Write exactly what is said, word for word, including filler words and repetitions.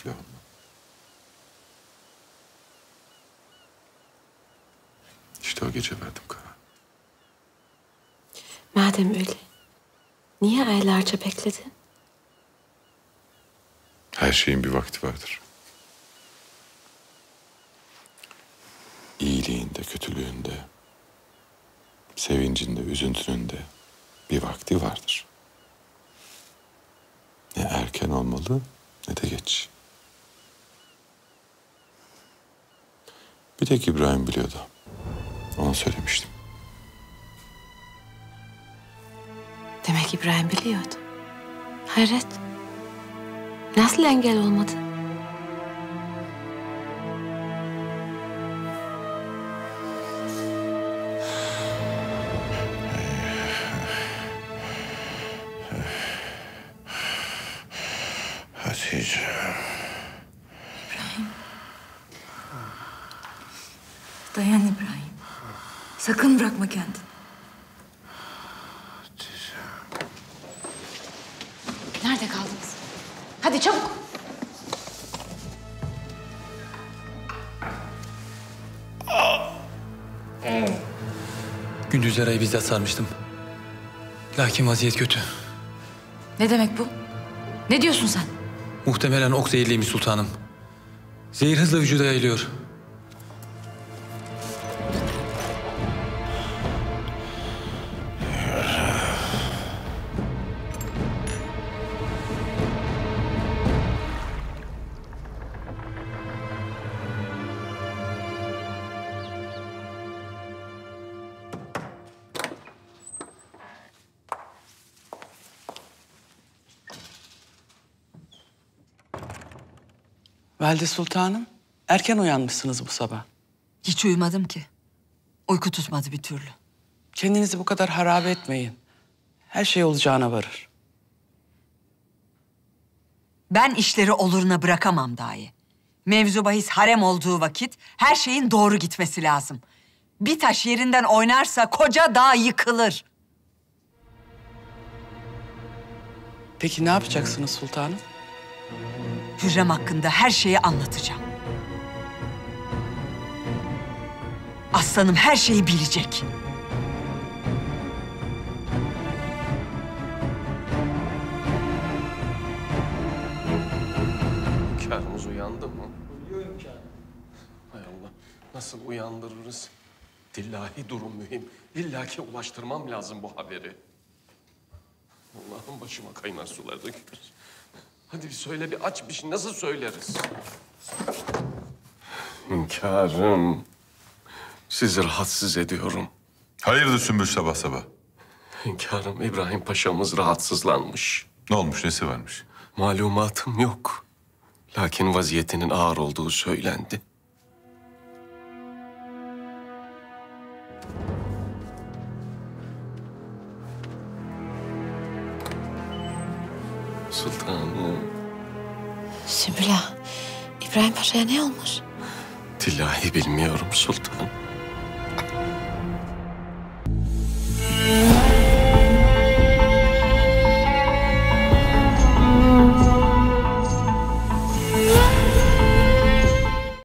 bekle onu. İşte o gece verdim karar. Madem öyle, niye aylarca bekledin? Her şeyin bir vakti vardır. İyiliğinde, kötülüğünde, sevincinde, üzüntününde bir vakti vardır. Ne erken olmalı ne de geç. Bir tek İbrahim biliyordu. Ona söylemiştim. Demek İbrahim biliyordu. Hayret. Nasıl engel olmadı? Hatice. İbrahim. Dayan İbrahim. Sakın bırakma kendini. Hatice. Nerede kaldınız? Hadi çabuk. Gündüzler ayı bizzat sarmıştım. Lakin vaziyet kötü. Ne demek bu? Ne diyorsun sen? Muhtemelen ok zehirliymiş sultanım. Zehir hızla vücuda yayılıyor. Valide Sultanım, erken uyanmışsınız bu sabah. Hiç uyumadım ki. Uyku tutmadı bir türlü. Kendinizi bu kadar harabe etmeyin. Her şey olacağına varır. Ben işleri oluruna bırakamam dahi. Mevzu bahis harem olduğu vakit her şeyin doğru gitmesi lazım. Bir taş yerinden oynarsa koca dağ yıkılır. Peki ne yapacaksınız sultanım? Hürrem hakkında her şeyi anlatacağım. Aslanım her şeyi bilecek. Hünkârımız uyandı mı? Uyuyor hünkârım. Hay Allah, nasıl uyandırırız? Dillahi durum mühim. İlla ki ulaştırmam lazım bu haberi. Allah'ım başıma kaynar sular dökülür. Hadi bir söyle, bir aç bir şey. Nasıl söyleriz? Hünkârım, sizi rahatsız ediyorum. Hayırdır Sümbül sabah sabah? Hünkârım, İbrahim Paşa'mız rahatsızlanmış. Ne olmuş, nesi varmış? Malumatım yok. Lakin vaziyetinin ağır olduğu söylendi. Sultanım. Sümbül Ağa, İbrahim Paşa'ya ne olmuş? Tillahi bilmiyorum sultanım.